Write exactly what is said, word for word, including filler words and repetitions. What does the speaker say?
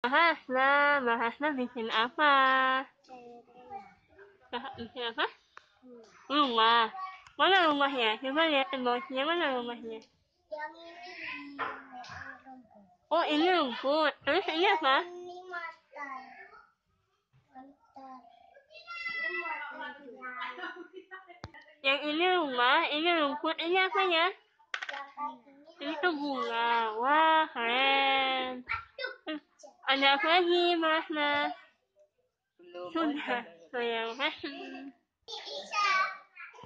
Mahasna, Mahasna bikin apa? Bah- Bikin apa? Rumah. Mana rumahnya? Coba lihat bawahnya, mana rumahnya? Yang ini di rumput. Oh, ini rumput. Terus ini apa? Ini motor. Motor. Ini motor. Yang ini rumah, ini rumput, ini apa ya? Yang kayak Ini tuh bunga. Wah, keren. Eh, Ada apa lagi, Mahasna? Belum. Sudah. Terima kasih.